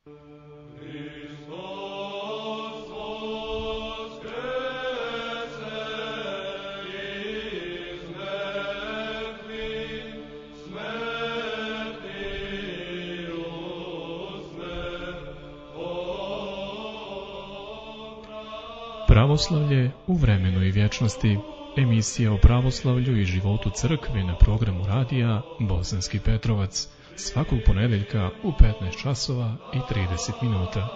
Pravoslavlje u vremenu i vječnosti, emisija o pravoslavlju i životu crkve na programu radija Bosanski Petrovac, svakog ponedeljka u 15 časova i 30 minuta.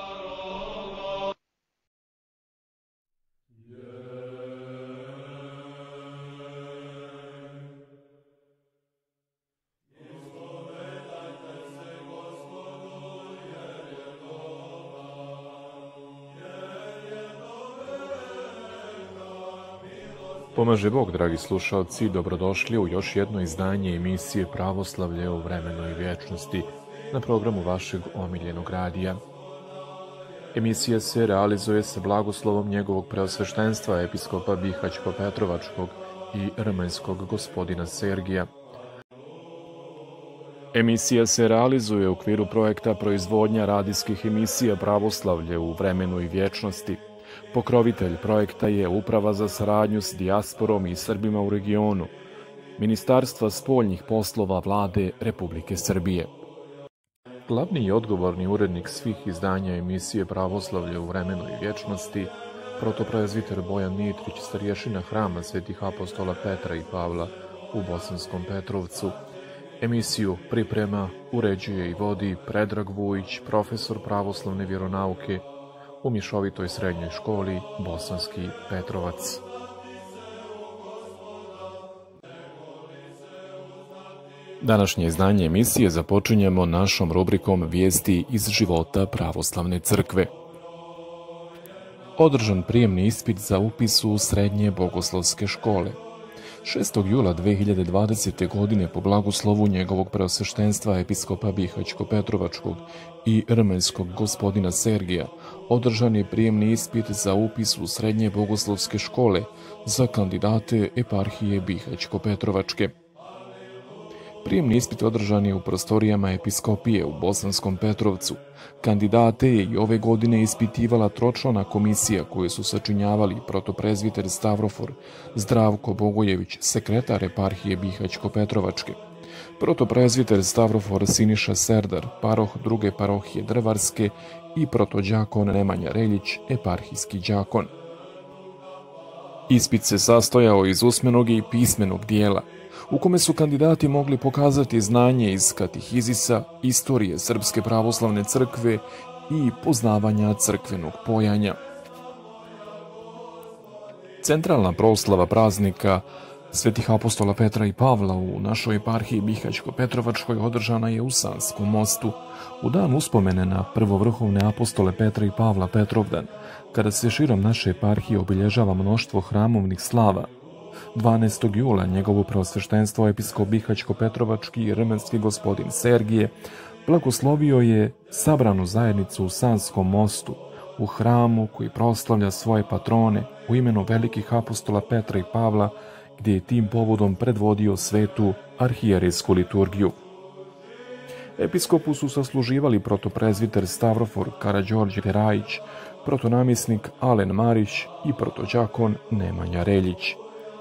Pomaže Bog, dragi slušalci, dobrodošli u još jedno izdanje emisije Pravoslavlje u vremenu i vječnosti na programu vašeg omiljenog radija. Emisija se realizuje sa blagoslovom njegovog preosveštenstva episkopa Bihaćko-Petrovačkog i Rmanjskog gospodina Sergija. Emisija se realizuje u okviru projekta proizvodnja radijskih emisija Pravoslavlje u vremenu i vječnosti. Pokrovitelj projekta je Uprava za saradnju s dijasporom i Srbima u regionu, Ministarstva spoljnih poslova Vlade Republike Srbije. Glavni i odgovorni urednik svih izdanja emisije Pravoslavlje u vremenu i vječnosti, protoprezviter Bojan Mitrić, starješina Hrama Svetih apostola Petra i Pavla u Bosanskom Petrovcu. Emisiju priprema, uređuje i vodi Predrag Vujić, profesor pravoslavne vjeronauke u Mješovitoj srednjoj školi Bosanski Petrovac. Današnje izdanje emisije započinjemo našom rubrikom Vijesti iz života pravoslavne crkve. Održan prijemni ispit za upis u srednje bogoslovske škole. 6. jula 2020. godine po blagoslovu njegovog preosveštenstva episkopa Bihaćko-Petrovačkog i Rmanjskog gospodina Sergija održan je prijemni ispit za upis u srednje bogoslovske škole za kandidate eparhije Bihaćko-Petrovačke. Prijemni ispit održan je u prostorijama episkopije u Bosanskom Petrovcu. Kandidate je i ove godine ispitivala tročlana komisija koju su sačinjavali protoprezviter Stavrofor Zdravko Bogojević, sekretar eparhije Bihaćko-Petrovačke, protoprezviter Stavrofor Siniša Serdar, paroh druge parohije Drvarske i protođakon Nemanja Reljić, eparhijski đakon. Ispit se sastojao iz usmenog i pismenog dijela, u kome su kandidati mogli pokazati znanje iz katehizisa, istorije Srpske pravoslavne crkve i poznavanja crkvenog pojanja. Centralna proslava praznika Svetih apostola Petra i Pavla u našoj eparhiji Bihaćko-Petrovačkoj održana je u Sanskom mostu, u dan uspomene na prvovrhovne apostole Petra i Pavla Petrovdan, kada se širom naše eparhije obilježava mnoštvo hramovnih slava. 12. jula njegovo preosveštenstvo episkop Bihaćko-Petrovački i Rmanjski gospodin Sergije blagoslovio je sabranu zajednicu u Sanskom mostu, u hramu koji proslavlja svoje patrone u imenu velikih apostola Petra i Pavla, gdje je tim povodom predvodio svetu arhijerejsku liturgiju. Episkopu su sasluživali protoprezviter Stavrofor Karađorđe Verajić, protonamjesnik Alen Marić i protođakon Nemanja Reljić.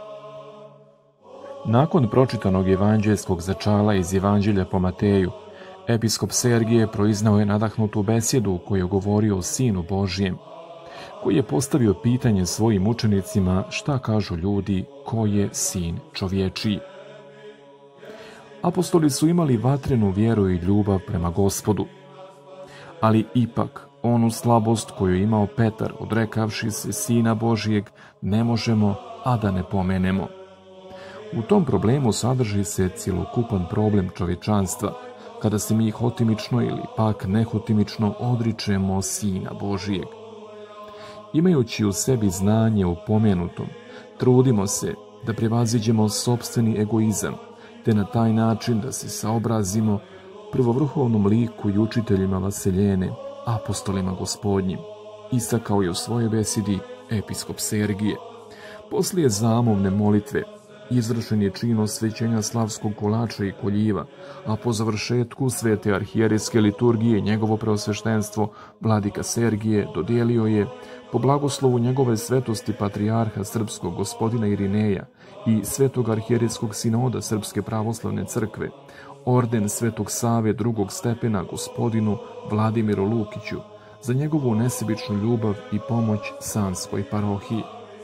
Nakon pročitanog evanđeljskog začala iz Evanđelja po Mateju, episkop Sergije proiznao je nadahnutu besjedu u kojoj je govorio o Sinu Božjem, koji je postavio pitanje svojim učenicima šta kažu ljudi ko je Sin čovječiji. Apostoli su imali vatrenu vjeru i ljubav prema Gospodu, ali ipak onu slabost koju je imao Petar odrekavši se Sina Božjeg ne možemo, a da ne pomenemo. U tom problemu sadrži se cjelokupan problem čovječanstva, kada se mi hotimično ili pak nehotimično odričemo Sina Božijeg. Imajući u sebi znanje o pomenutom, trudimo se da prevaziđemo sopstveni egoizam, te na taj način da se saobrazimo prvovrhovnom liku i učiteljima Vaseljene, apostolima Gospodnjim, istakao je u svojoj besedi episkop Sergije. Poslije zamovne molitve Izvršen je čin osvećenja slavskog kolača i koljiva, a po završetku svete arhijerejske liturgije njegovo preosveštenstvo vladika Sergije dodijelio je, po blagoslovu njegove svetosti patrijarha srpskog gospodina Irineja i svetog arhijerejskog sinoda Srpske pravoslavne crkve, orden Svetog Save drugog stepena gospodinu Vladimiru Lukiću za njegovu nesebičnu ljubav i pomoć Sanskoj parohiji.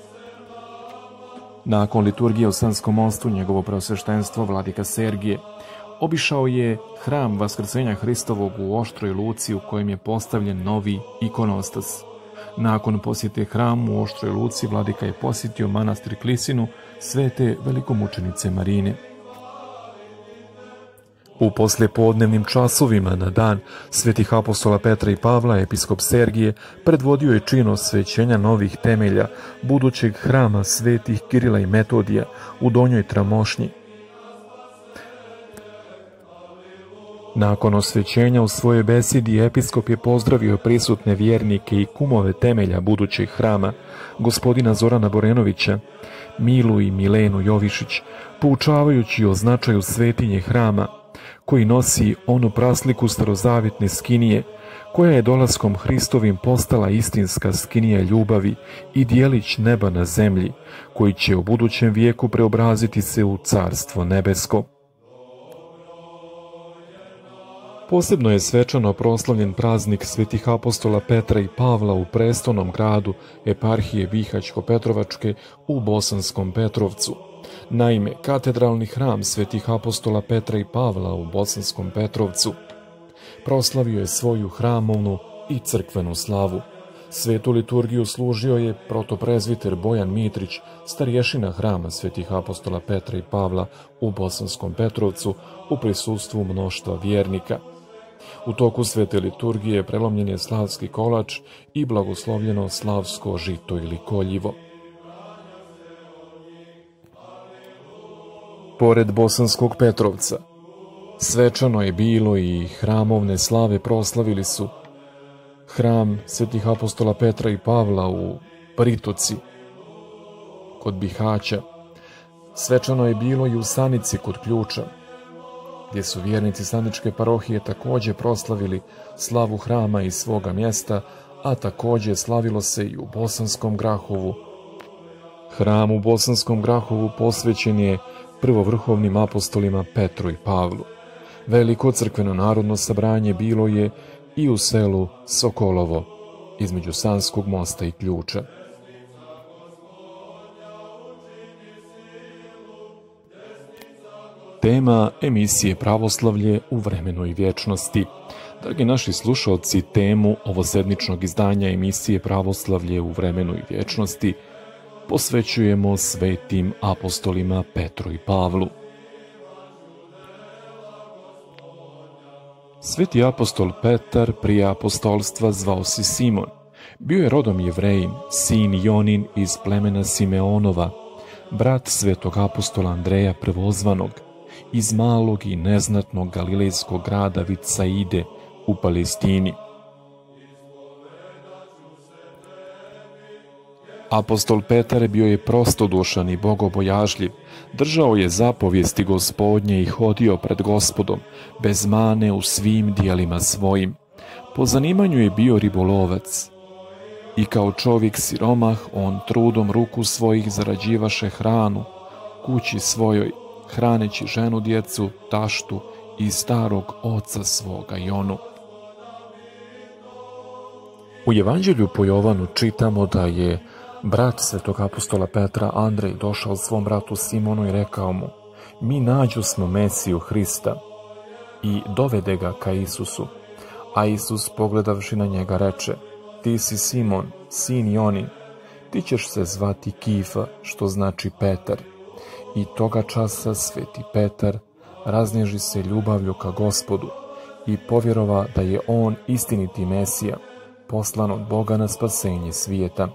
Nakon liturgije u Sanskom mostu njegovo preosveštenstvo vladika Sergije obišao je hram Vaskrsenja Hristovog u Oštroj Luci u kojem je postavljen novi ikonostas. Nakon posjete hramu u Oštroj Luci vladika je posjetio manastir Klisinu svete velikomučenice Marine. U poslijepodnevnim časovima na dan svetih apostola Petra i Pavla episkop Sergije predvodio je čin osvećenja novih temelja budućeg hrama svetih Kirila i Metodija u Donjoj Tramošnji. Nakon osvećenja u svojoj besedi episkop je pozdravio prisutne vjernike i kumove temelja budućeg hrama, gospodina Zorana Borenovića, Milu i Milenu Jovišić, poučavajući o značaju svetinje hrama, koji nosi onu prasliku starozavjetne skinije, koja je dolaskom Hristovim postala istinska skinija ljubavi i dijelić neba na zemlji, koji će u budućem vijeku preobraziti se u carstvo nebesko. Posebno je svečano proslavljen praznik svetih apostola Petra i Pavla u prestolnom gradu eparhije Bihaćko-Petrovačke u Bosanskom Petrovcu. Naime, katedralni hram svetih apostola Petra i Pavla u Bosanskom Petrovcu proslavio je svoju hramovnu i crkvenu slavu. Svetu liturgiju služio je protoprezviter Bojan Mitrić, starješina hrama svetih apostola Petra i Pavla u Bosanskom Petrovcu u prisustvu mnoštva vjernika. U toku svete liturgije prelomljen je slavski kolač i blagoslovljeno slavsko žito ili koljivo. Pored Bosanskog Petrovca, svečano je bilo i hramovne slave proslavili su hram svetih apostola Petra i Pavla u Pritoci kod Bihaća. Svečano je bilo i u Sanici kod Ključa, gdje su vjernici Saničke parohije također proslavili slavu hrama iz svoga mjesta, a također slavilo se i u Bosanskom Grahovu. Hram u Bosanskom Grahovu posvećen je prvovrhovnim apostolima Petru i Pavlu. Veliko crkveno narodno sabranje bilo je i u selu Sokolovo, između Sanskog mosta i Ključa. Tema emisije Pravoslavlje u vremenu i vječnosti. Dragi naši slušalci, temu ovosedmičnog izdanja emisije Pravoslavlje u vremenu i vječnosti posvećujemo svetim apostolima Petru i Pavlu. Sveti apostol Petar prije apostolstva zvao se Simon. Bio je rodom Jevrejin, sin Jonin iz plemena Simeonova, brat svetog apostola Andreja Prvozvanog, iz malog i neznatnog galilejskog grada Vitsaide u Palestini. Apostol Petar bio je prostodušan i bogobojažljiv, držao je zapovijesti Gospodnje i hodio pred Gospodom, bez mane u svim dijelima svojim. Po zanimanju je bio ribolovac. I kao čovjek siromah, on trudom ruku svojih zarađivaše hranu, kući svojoj, hraneći ženu, djecu, taštu i starog oca svoga Jonu. U Evanđelju po Jovanu čitamo da je brat svetog apostola Petra Andrej došao svom bratu Simonu i rekao mu: mi nađosmo Mesiju Hrista, i dovede ga ka Isusu. A Isus pogledavši na njega reče: ti si Simon, sin Jonin, ti ćeš se zvati Kifa, što znači Petar. I toga časa sveti Petar raznježi se ljubavlju ka Gospodu i povjerova da je on istiniti Mesija, poslan od Boga na spasenje svijeta.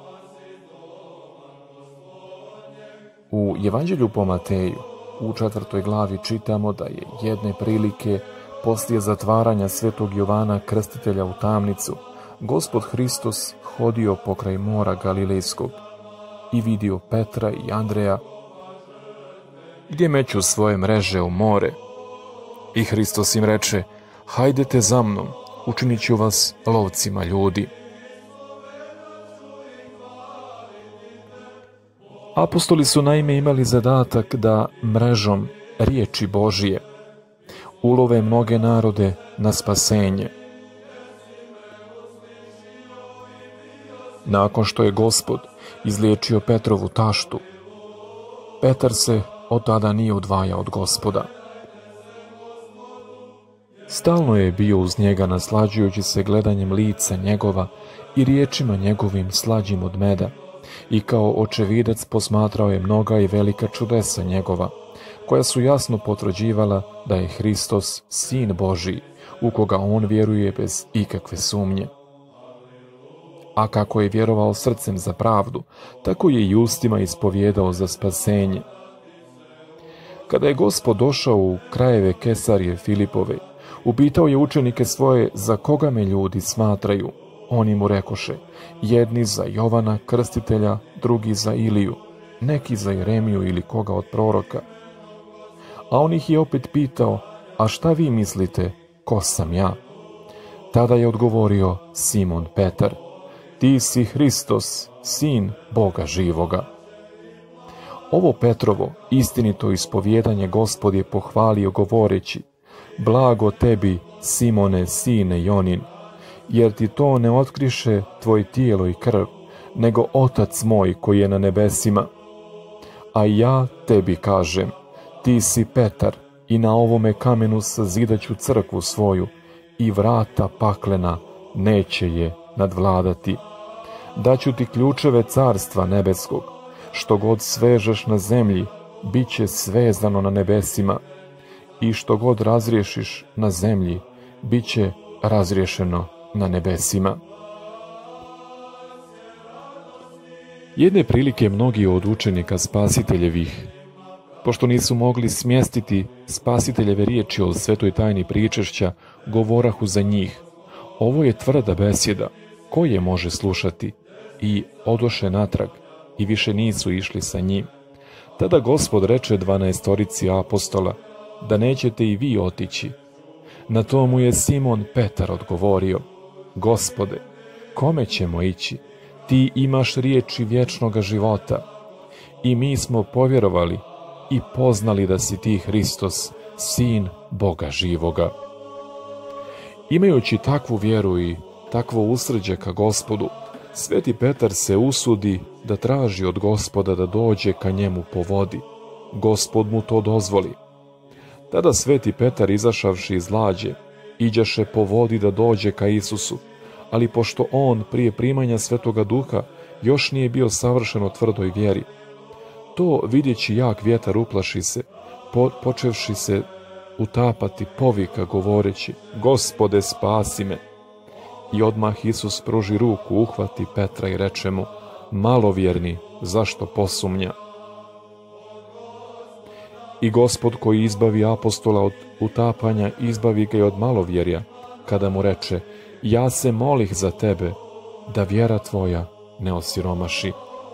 U Evanđelju po Mateju u 4. glavi čitamo da je jedne prilike poslije zatvaranja svetog Jovana Krstitelja u tamnicu Gospod Hristos hodio pokraj mora Galilejskog i vidio Petra i Andreja gdje meću svoje mreže u more. I Hristos im reče, hajdete za mnom, učinit ću vas lovcima ljudi. Apostoli su naime imali zadatak da mrežom riječi Božije ulove mnoge narode na spasenje. Nakon što je Gospod izliječio Petrovu taštu, Petar se od tada nije odvajao od Gospoda. Stalno je bio uz njega, naslađujući se gledanjem lica njegova i riječima njegovim slađim od meda, i kao očevidac posmatrao je mnoga i velika čudesa njegova, koja su jasno potvrđivala da je Hristos Sin Božiji, u koga on vjeruje bez ikakve sumnje. A kako je vjerovao srcem za pravdu, tako je i ustima ispovjedao za spasenje. Kada je Gospod došao u krajeve Kesarije Filipove, upitao je učenike svoje za koga me ljudi smatraju. Oni mu rekoše, jedni za Jovana Krstitelja, drugi za Iliju, neki za Jeremiju ili koga od proroka. A on ih je opet pitao, a šta vi mislite, ko sam ja? Tada je odgovorio Simon Petar, ti si Hristos, Sin Boga živoga. Ovo Petrovo istinito ispovjedanje Gospod je pohvalio govoreći, blago tebi, Simone, sine Jonin, jer ti to ne otkriše tvoj tijelo i krv, nego Otac moj koji je na nebesima. A ja tebi kažem, ti si Petar, i na ovome kamenu sazidaću crkvu svoju, i vrata paklena neće je nadvladati. Daću ti ključeve carstva nebeskog, što god svežeš na zemlji, bit će svezano na nebesima, i što god razriješiš na zemlji, bit će razriješeno na nebesima. Jedne prilike mnogi od učenika Spasiteljevih, pošto nisu mogli smjestiti Spasiteljeve riječi o svetoj tajni pričešća, govorahu za njih, ovo je tvrda besjeda, ko je može slušati? I odoše natrag, i više nisu išli sa njim. Tada Gospod reče 12 apostola, da nećete i vi otići. Na to mu je Simon Petar odgovorio, Gospode, kome ćemo ići? Ti imaš riječi vječnoga života. I mi smo povjerovali i poznali da si ti Hristos, Sin Boga živoga. Imajući takvu vjeru i takvo usrđe ka Gospodu, Sveti Petar se usudi da traži od Gospoda da dođe ka njemu po vodi. Gospod mu to dozvoli. Tada Sveti Petar, izašavši iz lađe, iđaše po vodi da dođe ka Isusu, ali pošto on prije primanja Svetoga Duha još nije bio savršen u tvrdoj vjeri, to vidjeći jak vjetar uplaši se, počevši se utapati, povika govoreći, Gospode, spasi me. I odmah Isus pruži ruku, uhvati Petra i reče mu, malovjerni, zašto posumnja? I Gospod koji izbavi apostola od utapanja, izbavi ga i od malovjerja, kada mu reče, ja se molih za tebe, da vjera tvoja ne osiromaši.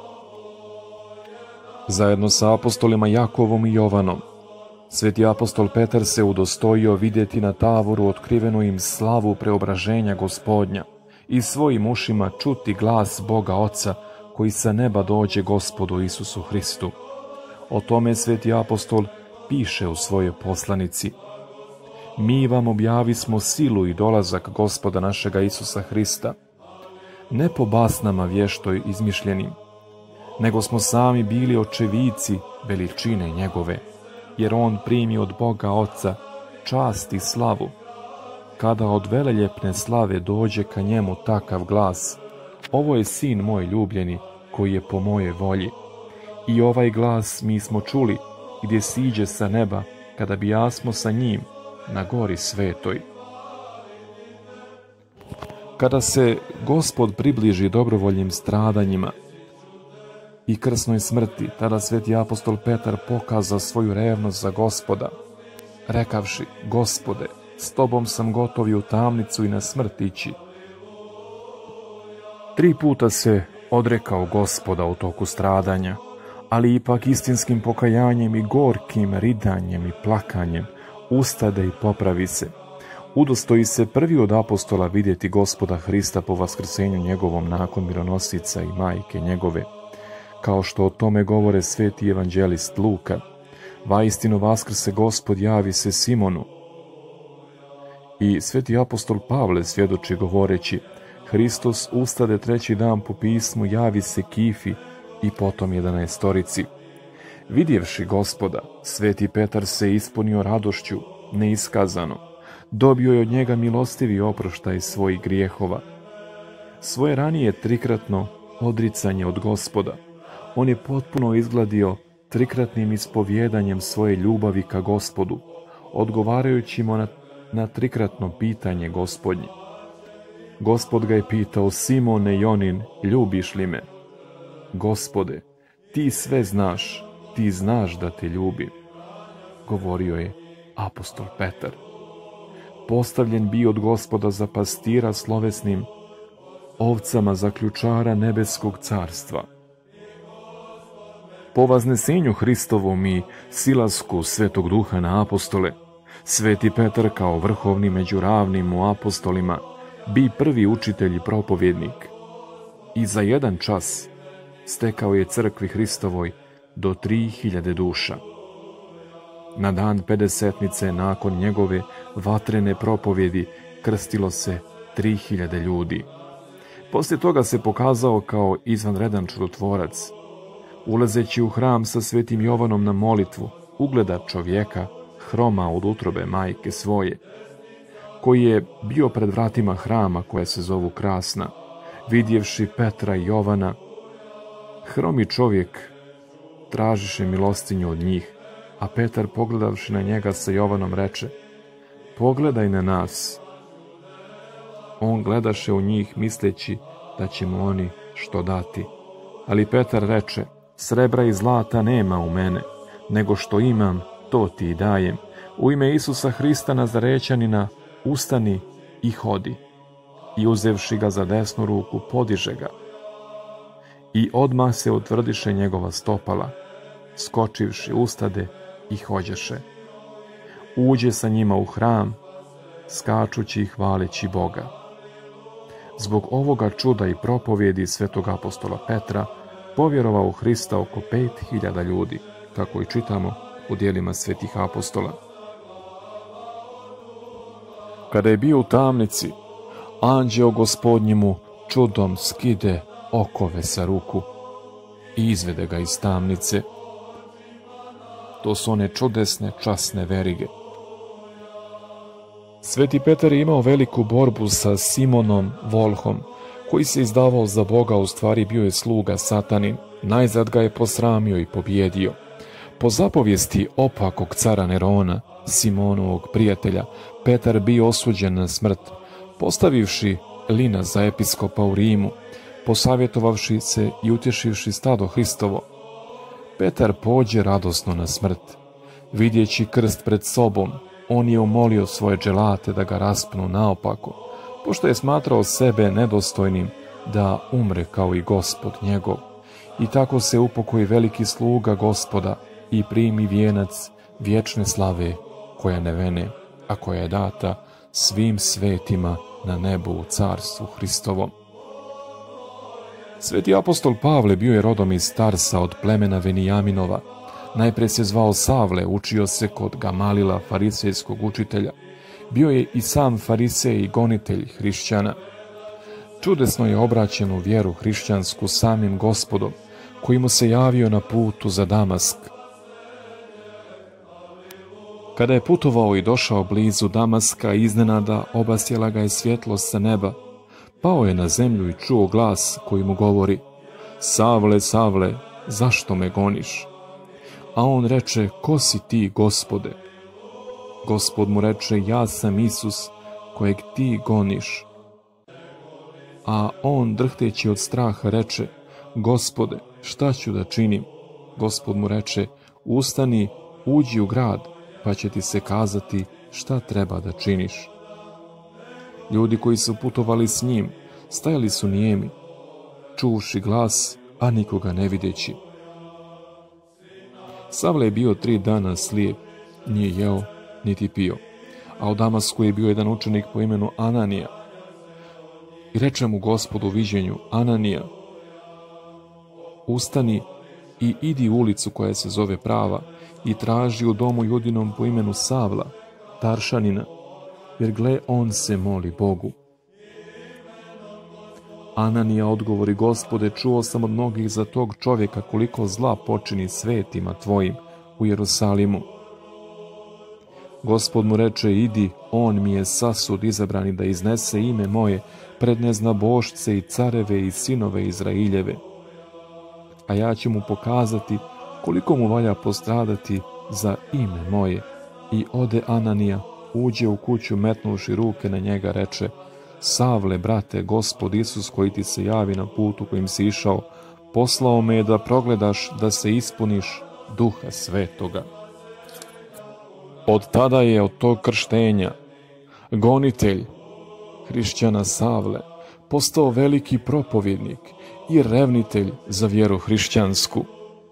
Zajedno sa apostolima Jakovom i Jovanom, sveti apostol Petar se udostojio vidjeti na tavoru otkrivenu im slavu preobraženja Gospodnja i svojim ušima čuti glas Boga Oca koji sa neba dođe Gospodu Isusu Hristu. O tome sveti apostol piše u svojoj poslanici. Mi vam objavismo silu i dolazak Gospoda našega Isusa Hrista, ne po basnama vještoj izmišljenim, nego smo sami bili očevici veličine njegove, jer on primi od Boga Oca čast i slavu, kada od veleljepne slave dođe ka njemu takav glas, ovo je sin moj ljubljeni, koji je po moje volji. I ovaj glas mi smo čuli, gdje siđe sa neba, kada bijasmo sa njim na gori svetoj. Kada se Gospod približi dobrovoljnim stradanjima i krsnoj smrti, tada sveti apostol Petar pokaza svoju revnost za Gospoda, rekavši, Gospode, s tobom sam gotov i u tamnicu i na smrt ići. 3 puta se odrekao Gospoda u toku stradanja, ali ipak istinskim pokajanjem i gorkim ridanjem i plakanjem ustade i popravi se. Udostoji se prvi od apostola vidjeti Gospoda Hrista po vaskrsenju njegovom nakon mironosica i majke njegove, kao što o tome govore sveti evanđelist Luka. Vaistinu vaskrse Gospod, javi se Simonu. I sveti apostol Pavle svjedoči govoreći: Hristos ustade treći dan po pismu, javi se Kifi i potom 11. Vidjevši Gospoda, sveti Petar se ispunio radošću neiskazano. Dobio je od njega milostivi oproštaj svojih grijehova. Svoje ranije trikratno odricanje od Gospoda on je potpuno izgladio trikratnim ispovjedanjem svoje ljubavi ka Gospodu, odgovarajući mu na trikratno pitanje Gospodnje. Gospod ga je pitao: Simone Jonin, ljubiš li me? Gospode, ti sve znaš, ti znaš da te ljubim, govorio je apostol Petar. Postavljen bio od Gospoda za pastira slovesnim ovcama, za ključara nebeskog carstva. Po vaznesenju Hristovom i silasku Svetog Duha na apostole, sveti Petar kao vrhovni među ravnim u apostolima bi prvi učitelj i propovjednik i za jedan čas stekao je crkvi Hristovoj do 3000 duša. Na dan Pedesetnice nakon njegove vatrene propovjedi krstilo se 3000 ljudi. Poslije toga se pokazao kao izvanredan čudotvorac. Ulazeći u hram sa svetim Jovanom na molitvu, ugleda čovjeka hroma od utrobe majke svoje, koji je bio pred vratima hrama koja se zovu Krasna. Vidjevši Petra i Jovana, hromi čovjek tražiše milostinju od njih, a Petar, pogledavši na njega sa Jovanom, reče: Pogledaj na nas. On gledaše u njih, misleći da će mu oni što dati. Ali Petar reče: Srebra i zlata nema u mene, nego što imam, to ti dajem. U ime Isusa Hrista Nazarećanina, ustani i hodi. I uzevši ga za desnu ruku, podiže ga. I odmah se utvrdiše njegova stopala. Skočivši, ustade i hođeše. Uđe sa njima u hram, skačući i hvaleći Boga. Zbog ovoga čuda i propovjedi svetog apostola Petra povjerovao u Hrista oko 5000 ljudi, kako i čitamo u djelima svetih apostola. Kada je bio u tamnici, anđeo Gospodnji mu čudom skide okove sa ruku i izvede ga iz tamnice. To su one čudesne časne verige. Sveti Petar je imao veliku borbu sa Simonom Volhom, koji se izdavao za Boga, u stvari bio je sluga Satanin. Najzad ga je posramio i pobjedio. Po zapovijesti opakog cara Nerona, Simonovog prijatelja, Petar bio osuđen na smrt, postavivši Lina za episkopa u Rimu, posavjetovavši se i utješivši stado Hristovo. Petar pođe radosno na smrt. Vidjeći krst pred sobom, on je umolio svoje dželate da ga raspnu naopako, pošto je smatrao sebe nedostojnim da umre kao i Gospod njegov. I tako se upokoji veliki sluga Gospoda i primi vijenac vječne slave koja ne vene, a koja je data svim svetima na nebu u carstvu Hristovom. Sveti apostol Pavle bio je rodom iz Tarsa od plemena Venijaminova. Najprije se zvao Savle, učio se kod Gamalila, farisejskog učitelja. Bio je i sam farisej i gonitelj hrišćana. Čudesno je obraćen u vjeru hrišćansku samim Gospodom, koji mu se javio na putu za Damask. Kada je putovao i došao blizu Damaska, iznenada obasjela ga je svjetlost sa neba. Pao je na zemlju i čuo glas koji mu govori: Savle, Savle, zašto me goniš? A on reče: Ko si ti, Gospode? Gospod mu reče: Ja sam Isus, kojeg ti goniš. A on, drhteći od straha, reče: Gospode, šta ću da činim? Gospod mu reče: Ustani, uđi u grad, pa će ti se kazati šta treba da činiš. Ljudi koji su putovali s njim stajali su nijemi, čuvši glas, a nikoga ne videći. Savle je bio 3 dana slijep, nije jeo niti pio, a u Damasku je bio jedan učenik po imenu Ananija. I reče mu Gospod u viđenju: Ananija, ustani i idi u ulicu koja se zove Prava i traži u domu Judinom po imenu Savla, Taršanina, jer gle, on se moli Bogu. Ananija odgovori: Gospode, čuo sam od mnogih za tog čovjeka koliko zla počini svetima tvojim u Jerusalimu. Gospod mu reče: idi, on mi je sasud izabrani da iznese ime moje pred neznabošce i careve i sinove Izraeljeve. A ja ću mu pokazati koliko mu valja postradati za ime moje. I ode Ananija, uđe u kuću, metnuši ruke na njega, reče: Savle, brate, Gospod Isus koji ti se javi na putu kojim si išao, poslao me je da progledaš da se ispuniš Duha Svetoga. Od tada je od tog krštenja gonitelj hrišćana Savle postao veliki propovjednik i revnitelj za vjeru hrišćansku.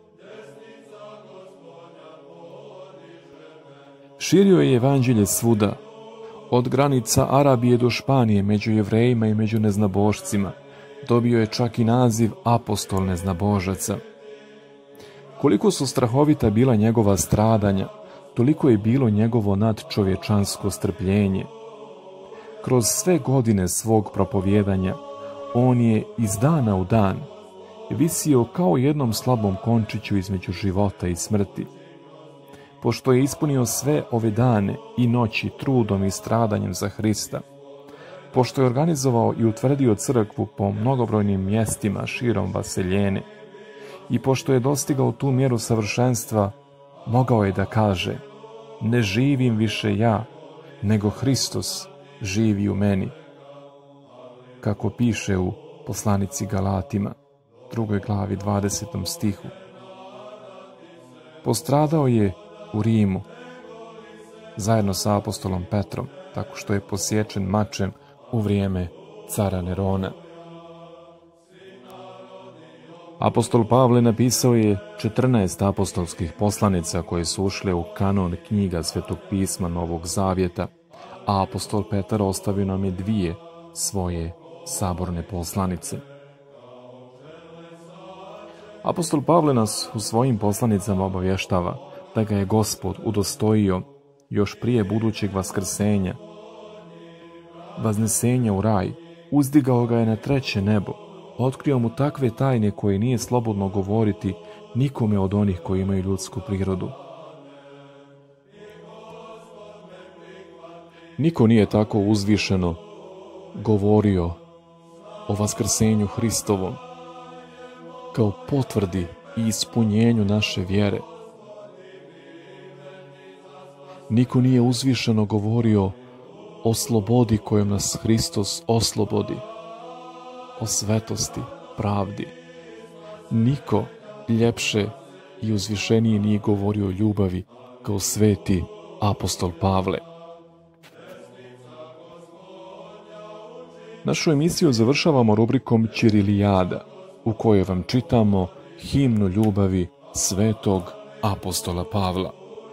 Širio je evanđelje svuda, od granica Arabije do Španije, među Jevrejima i među neznabošcima. Dobio je čak i naziv apostol neznabožaca. Koliko su strahovita bila njegova stradanja, toliko je bilo njegovo nadčovječansko strpljenje. Kroz sve godine svog propovjedanja, on je iz dana u dan visio kao jednom slabom končiću između života i smrti. Pošto je ispunio sve ove dane i noći trudom i stradanjem za Hrista, pošto je organizovao i utvrdio crkvu po mnogobrojnim mjestima širom Vaseljene i pošto je dostigao tu mjeru savršenstva, mogao je da kaže: ne živim više ja, nego Hristos živi u meni. Kako piše u poslanici Galatima, 2. glavi 20. stihu. Postradao je u Rimu, zajedno sa apostolom Petrom, tako što je posječen mačem u vrijeme cara Nerona. Apostol Pavle napisao je 14 apostolskih poslanica koje su ušle u kanon knjiga Svetog pisma Novog Zavjeta, a apostol Petar ostavio nam je 2 svoje saborne poslanice. Apostol Pavle nas u svojim poslanicama obavještava da ga je Gospod udostojio još prije budućeg vaskrsenja, vaznesenja u raj, uzdigao ga je na 3. nebo, otkrio mu takve tajne koje nije slobodno govoriti nikome od onih koji imaju ljudsku prirodu. Niko nije tako uzvišeno govorio o vaskrsenju Hristovom kao potvrdi i ispunjenju naše vjere. Niko nije uzvišeno govorio o slobodi kojom nas Hristos oslobodi, o svetosti, pravdi. Niko ljepše i uzvišenije nije govorio o ljubavi kao sveti apostol Pavle. Našu emisiju završavamo rubrikom Ćirilijada, u kojoj vam čitamo himnu ljubavi svetog apostola Pavla.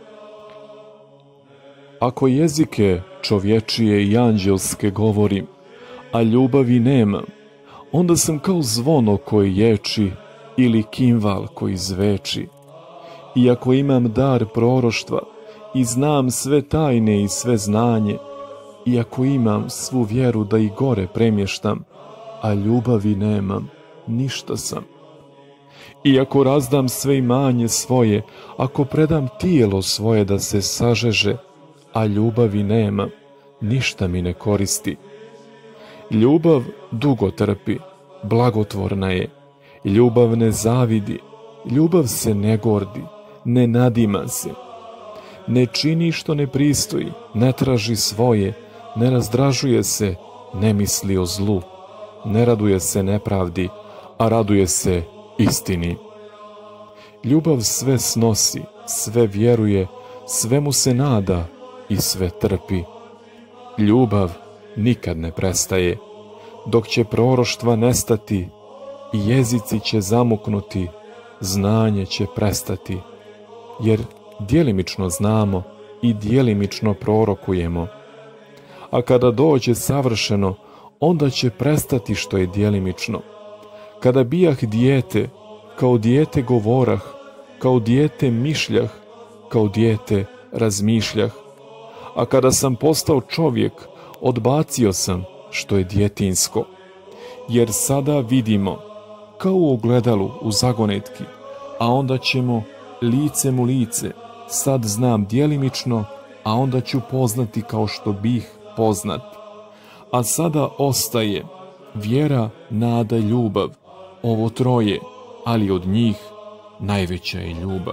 Ako jezike čovječije i anđelske govorim, a ljubavi nemam, onda sam kao zvono koje ječi ili kimval koji zveči. I ako imam dar proroštva i znam sve tajne i sve znanje, i ako imam svu vjeru da i gore premještam, a ljubavi nemam, ništa sam. I ako razdam sve imanje svoje, ako predam tijelo svoje da se sažeže, a ljubavi nema, ništa mi ne koristi. Ljubav dugo trpi, blagotvorna je. Ljubav ne zavidi, ljubav se ne gordi, ne nadima se. Ne čini što ne pristoji, ne traži svoje, ne razdražuje se, ne misli o zlu, ne raduje se nepravdi, a raduje se istini. Ljubav sve snosi, sve vjeruje, svemu se nada i sve trpi. Ljubav nikad ne prestaje, dok će proroštva nestati i jezici će zamuknuti, znanje će prestati, jer djelimično znamo i djelimično prorokujemo. A kada dođe savršeno, onda će prestati što je djelimično. Kada bijah dijete, kao dijete govorah, kao dijete mišljah, kao dijete razmišljah. A kada sam postao čovjek, odbacio sam što je djetinjsko. Jer sada vidimo, kao u ogledalu u zagonetki, a onda ćemo licem u lice. Sad znam djelimično, a onda ću poznati kao što bih poznat. A sada ostaje vjera, nada, ljubav, ovo troje, ali od njih najveća je ljubav.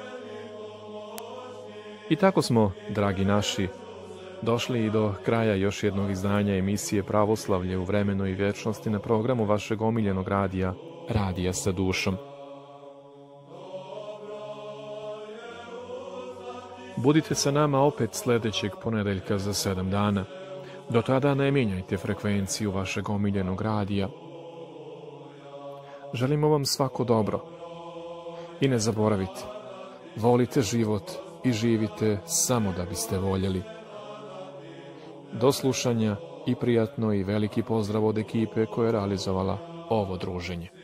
I tako smo, dragi naši, došli i do kraja još jednog izdanja emisije Pravoslavlje u vremenu i vječnosti na programu vašeg omiljenog radija, Radija sa dušom. Budite sa nama opet sljedećeg ponedeljka za 7 dana. Do tada ne mijenjajte frekvenciju vašeg omiljenog radija. Želimo vam svako dobro. I ne zaboravite, volite život i živite samo da biste voljeli. Do slušanja i prijatno i veliki pozdrav od ekipe koja je realizovala ovo druženje.